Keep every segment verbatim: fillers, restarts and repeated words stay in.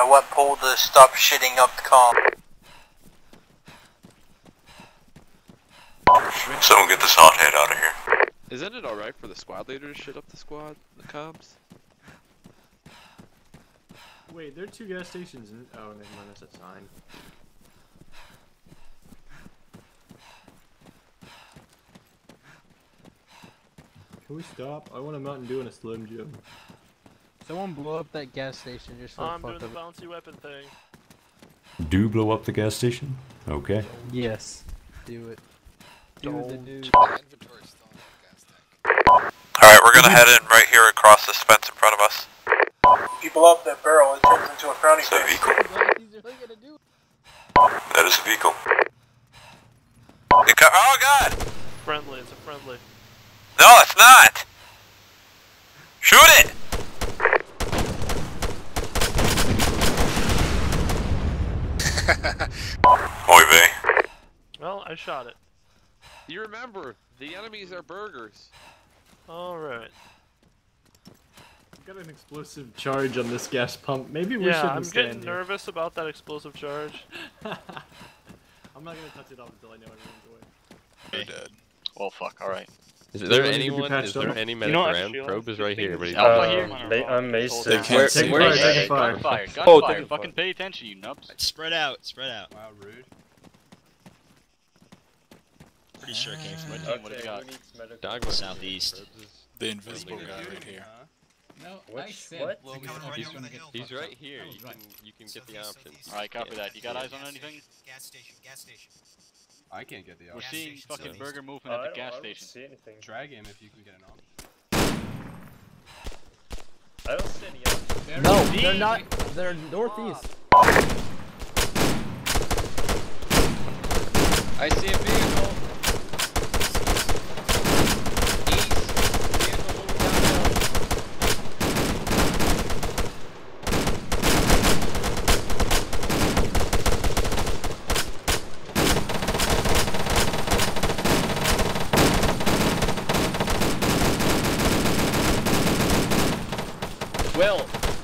I want Paul to stop shitting up the comp. Someone get this hothead out of here. Isn't it alright for the squad leader to shit up the squad, the cops? Wait, there are two gas stations in- oh, never mind, that's a sign. Can we stop? I want a Mountain Dew and a Slim Jim. Someone blow up that gas station just for I'm the fuck doing the of it. bouncy weapon thing. Do blow up the gas station? Okay. Yes. Do it. Do Don't. the do. Alright, we're gonna head in right here across this fence in front of us. If you blow up that barrel, it turns into a frowny It's a face. vehicle. That is a vehicle. It co- oh god! Friendly, it's a friendly. No, it's not! Shoot it! Oy vey. Well, I shot it. You remember, the enemies are burgers. Alright. Got an explosive charge on this gas pump. Maybe we Yeah, shouldn't I'm stand getting here. nervous about that explosive charge. I'm not gonna touch it off until I know everyone's away. They're dead. Well, fuck. All right. Is Does there everyone need to be anyone? patched Is there up? any You medic know what, around? Shield? Probe is right here, but he's Alpha here. Um, they, I'm Mason. They can't see Where is me. it? Fire. Gunfire. Gunfire. Oh, Gunfire. take Fucking pay attention, you nubs. Spread out, spread out. Wow, rude. Pretty sure it came from What okay. do we got? Dogma. Southeast. The invisible guy right here. No, Which- I said. what? Well, we He's- don't He's, wanna get he's fucked right up. here. Oh, You right. can you can get the options. Alright, copy Yeah. that. You got eyes on anything? Gas station, gas station. I can't get the We're option. seeing station, fucking southeast. burger movement at the gas station. see anything. Drag him if you can get an option. I don't see any options. They're No, in they're D. not. They're northeast. I see a vehicle. East. Vehicle moving downhill. Will.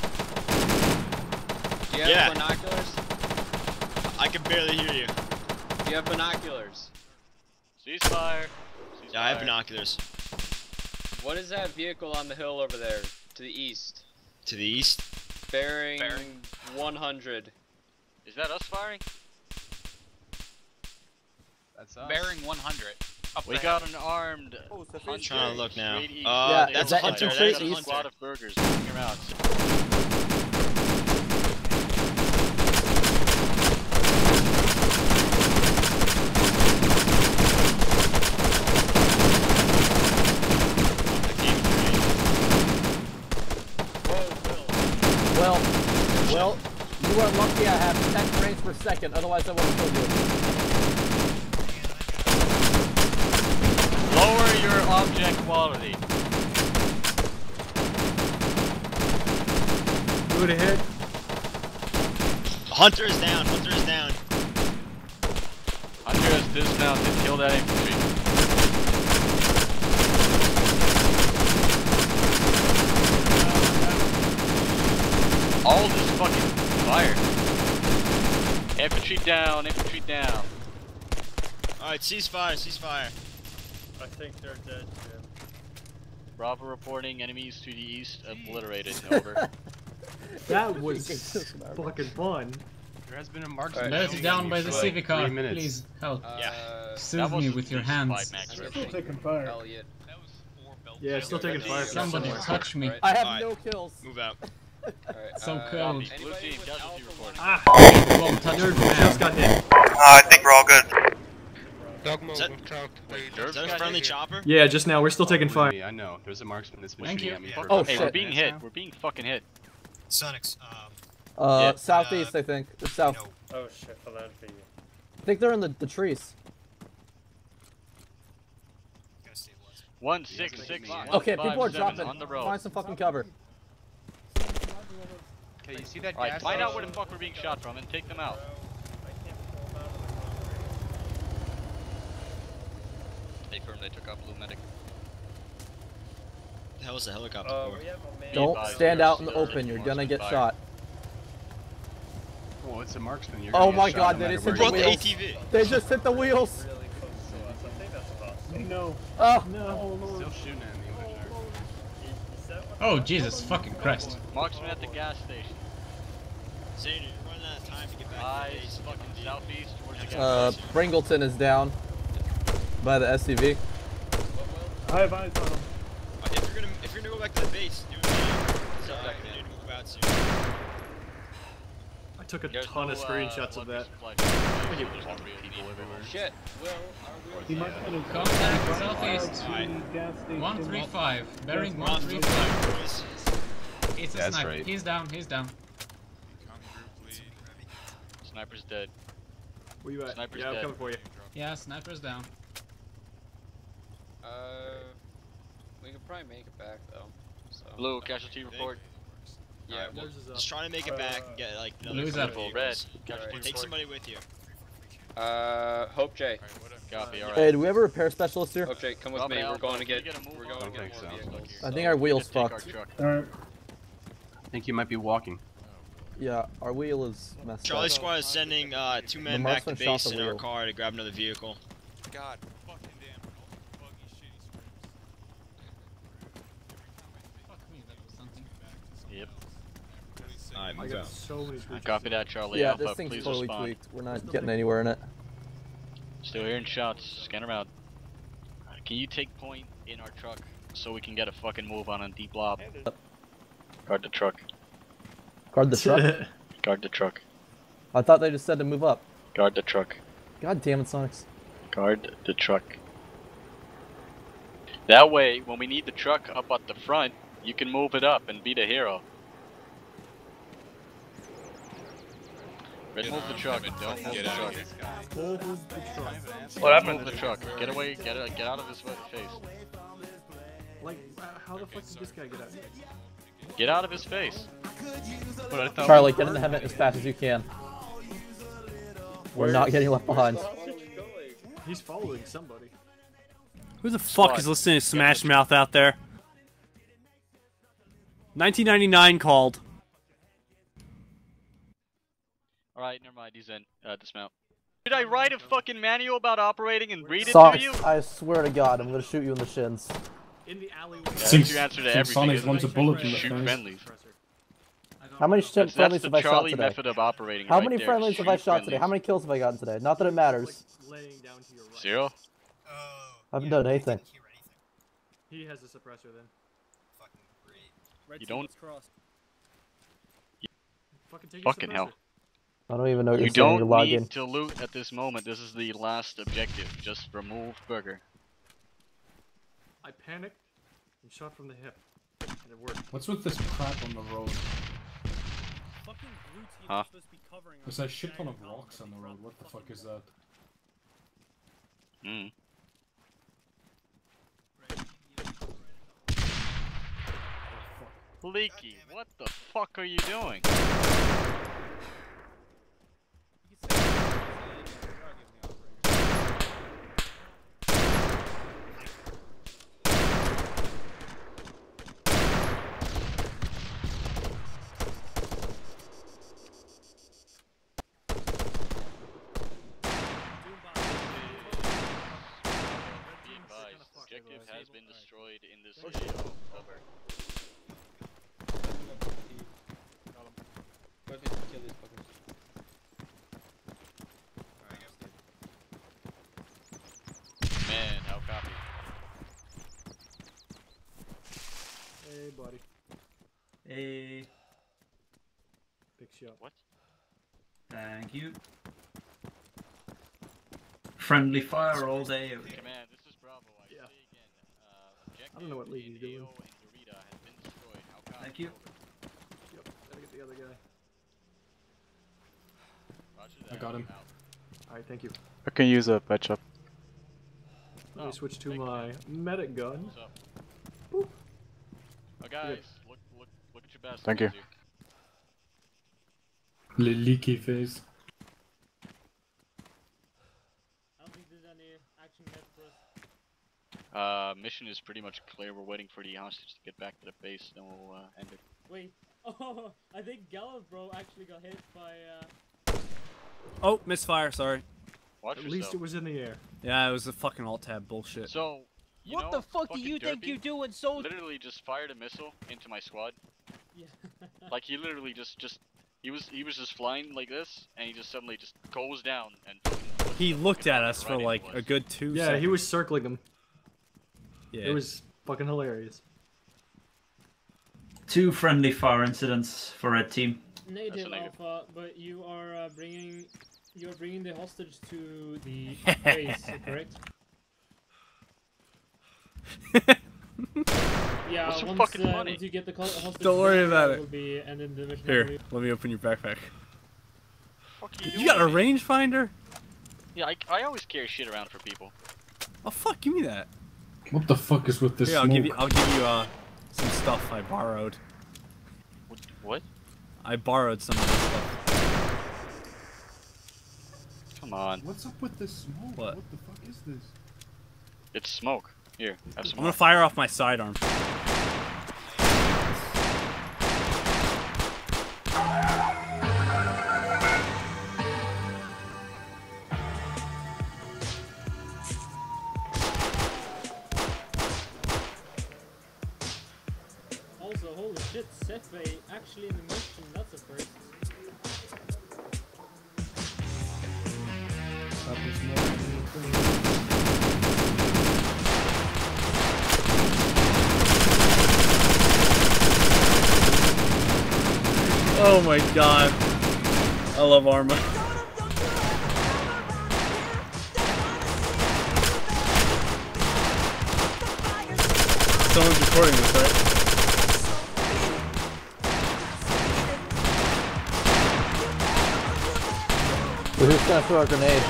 Do you have Yeah. binoculars? I can barely hear you. Do you have binoculars? Ceasefire. Yeah, I have binoculars. What is that vehicle on the hill over there? To the east. To the east? Bearing, Bearing. one hundred. Is that us firing? That's us. Bearing one hundred. Up We the got an armed Oh, it's the hunter. fish. Trying to look now. straight east. Uh, Yeah, that's is a that hunter. infantry? That's a There's a East. squad hunter. of burgers looking around. Well, well, you are lucky I have ten frames per second, otherwise I would have killed you. Lower your object quality. Who to hit? Hunter is down. Hunter is down. Hunter has dismounted. Kill that infantry. All this fucking fire. Infantry down. Infantry down. Alright, ceasefire, ceasefire. I think they're dead, Jim. Bravo reporting. Enemies to the east obliterated. Over. That was fucking fun. There has been a marksman. Alright. Let us shooting down you by the for like civic car. three minutes. Please help. Yeah. Uh, Soothe me with your hands. taking fire. Elliot. Yeah, still taking fire. from Somebody somewhere. touch me. Right. I have Alright. no kills. Move out. Alright, So uh, cold. Blue anybody team. with Casualty alpha reporting. Ah, Won't touch Nerd me. just got hit. Uh, I think we're all good. Is that, is that a friendly chopper? Yeah, just now. We're still taking Believe fire. me, I know. There's a marksman that's been Thank shooting you. at me for Oh, about Hey, shit. we're being hit. We're being fucking hit. Sonics, um, Uh, Yeah. southeast, I think. It's south. no. Oh shit, hold on for you. I think they're in the, the trees. gotta stabilize. One six six. Okay, people are dropping. on the road. Find some fucking cover. Okay, you see that Alright, gas find out where station? the fuck we're being shot from and take them out. I can't pull them out of They confirmed they took out blue medic. That was a helicopter the Uh, for. we have a main Don't advised stand there's out in the still open. You're gonna marksman get fire. shot. Well, it's a marksman. You're Oh gonna my get god, shot no they matter just hit where the you Brought the wheels. A T V. They just hit the wheels. No. Oh. No. Still shooting at me, but Oh, Jesus fucking Christ. Marksman at the gas station. Zane, you're running out of time to get back to the Eyes base. fucking southeast towards the gas Uh, station. Bringleton is down by the S U V. I have eyes on him. Uh, if you're gonna if you're gonna go back to the base, do it. So uh, we need to move out soon. I took a There's ton no, of uh, screenshots of one that. resupply. There's one real people everywhere. Shit. Will, He might have been Contact southeast. gas station. one three five. Bearing Yes, one three five. boys. It's a That's sniper. right. He's down. He's down. Sniper's dead. Where you at? Sniper's yeah, I'm dead. coming for you. Yeah, sniper's down. Uh, we can probably make it back though. So. Blue, casualty report. Yeah. Well, Yours is up. just trying to make it back and get like another Blue's couple up. of Red. vehicles. Casualty Take report. somebody with you. Uh, Hope J. Copy, alright. Hey, do we have a repair specialist here? Hope J, come with Copy, me. We're Alpha. going to Can we get. get a move We're on? going to I get don't more think so. vehicles. I think our wheel's Just take our fucked. truck. Alright. I think you might be walking. Yeah, our wheel is messed Charlie up. Squad is sending uh, two The men back to marksman shot base the in our wheel. car to grab another vehicle. God fucking damn. All these buggy, shitty scripts. Fuck me, that was something. Yep. Alright, I move got out. so many screenshots. Copy that, Charlie. Yeah, Alpha, this thing's please totally respond. tweaked. We're not getting anywhere in it. Still hearing shots. Scan around. Can you take point in our truck so we can get a fucking move on on deep blob? Guard the truck. Guard the truck? Guard the truck. I thought they just said to move up. Guard the truck. God damn it, Sonics. Guard the truck. That way, when we need the truck up at the front, you can move it up and be the hero. Red, move the truck. Don't move the truck. Move the truck. What happened? Move the truck. Get away. Get uh, get out of his face. Like, uh, how the fuck did this guy get out? Get out of his face. But I thought Charlie, get in the helmet as fast as you can. We're not getting left behind. He's following somebody. Who the fuck is listening to Smash Mouth out there? nineteen ninety-nine called. Alright, never mind. He's in. Uh, dismount. Did I write a fucking manual about operating and read it to Socks, you? I swear to God, I'm gonna shoot you in the shins. In the alleyway. Yeah, that's your answer to everything. Sonic isn't wants it? a bullet in the Shoot face. friendlies. How many shit That's, friendlies that's have the I shot Charlie today? method of operating. How right many there. friendlies have I Shoot shot today? friendlies. How many kills have I gotten today? Not that it matters. Laying down to your right. Zero. Oh, I haven't done anything. He has a suppressor then. fucking great. You don't. Fucking take your Fucking suppressor. hell. I don't even know what You you're saying. You're don't logged in. need to loot at this moment. This is the last objective. Just remove Burger. I panicked and shot from the hip. And it worked. What's with this crap on the road? Huh? There's a shit ton of rocks on the road. What the fuck is that? Mm. Leaky, what the fuck are you doing? Be advised, objective has been destroyed in this video. Over. Man, how copy? Hey, buddy. Hey, Picks you up. What? thank you. Friendly fire all day. Okay. Command, this is Bravo. I Yeah. say again. Uh, objective I don't know what Leaky's in doing. A O and Dorita has been destroyed. How copy? Thank you. Over. Yep, gotta get the other guy. Roger I that. got him. Out. Alright, thank you. I can use a patch up. Let me Oh, switch to thank you. my medic gun. What's up? Oh, guys, look, look, look at your best. Thank you. Easy. Le leaky face. I don't think there's any action yet for us. Uh, mission is pretty much clear. We're waiting for the hostage to get back to the base, then we'll uh, end it. Wait. Oh, I think Gallows Bro actually got hit by uh Oh, misfire. Sorry. Watch At yourself. least it was in the air. Yeah, it was a fucking alt tab bullshit. So, you What know, the fuck do fucking you think Derpy you're doing, so? Literally just fired a missile into my squad. Yeah. Like he literally just, just, he was, he was just flying like this, and he just suddenly just goes down and. He looked at us for like a good two Yeah, seconds. he was circling him. Yeah. It was fucking hilarious. Two friendly fire incidents for red team. Negative Alpha, but you are uh, bringing you are bringing the hostage to the base, correct? Yeah, What's so once, fucking uh, funny? once you get the hostage, Don't worry there, about uh, it. Will be ending the mission. Here, let me open your backpack. Fuck you, You got a rangefinder? Yeah, I, I always carry shit around for people. Oh fuck, give me that. What the fuck is with this Here, I'll smoke? give you. I'll give you uh some stuff I borrowed. What? What? I borrowed some of this stuff. Come on. What's up with this smoke? What? What the fuck is this? It's smoke. Here, have some I'm more. gonna fire off my sidearm. Also, holy shit, Sefe actually in the mission. That's a first. Oh my god. I love Arma. Someone's recording this, right? So who's gonna throw a grenade?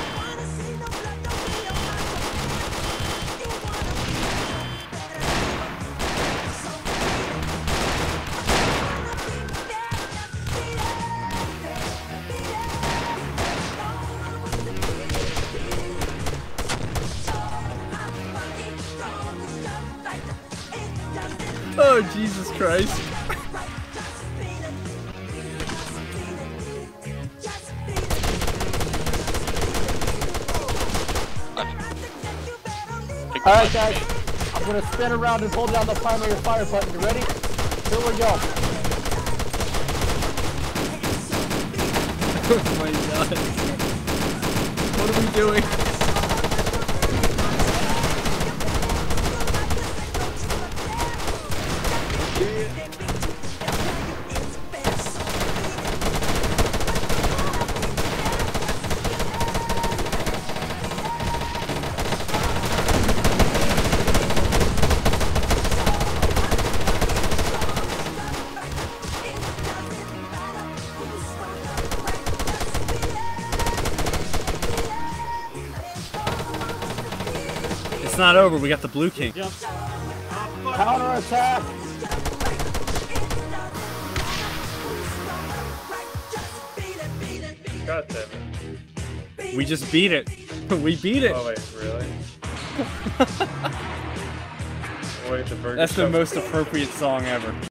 Oh, Jesus Christ. Alright guys, I'm gonna spin around and hold down the primary fire button. You ready? Here we go. Oh my god. What are we doing? It's not over, we got the Blue King. Counter attack! God damn it. We just beat it. We beat it. Oh wait, really? Wait, the burger That's the stuff- most appropriate song ever.